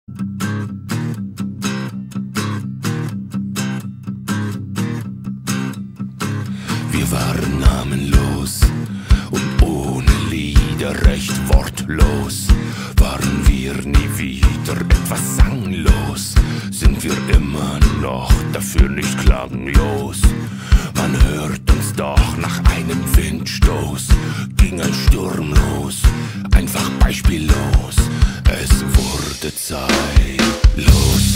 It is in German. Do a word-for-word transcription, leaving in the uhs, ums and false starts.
Wir waren namenlos und ohne Lieder, recht wortlos. Waren wir nie wieder etwas sanglos, sind wir immer noch dafür nicht klanglos. Man hört uns doch nach einem Windstoß, ging ein Sturm los, einfach beispiellos. Es wurde Zeit, los.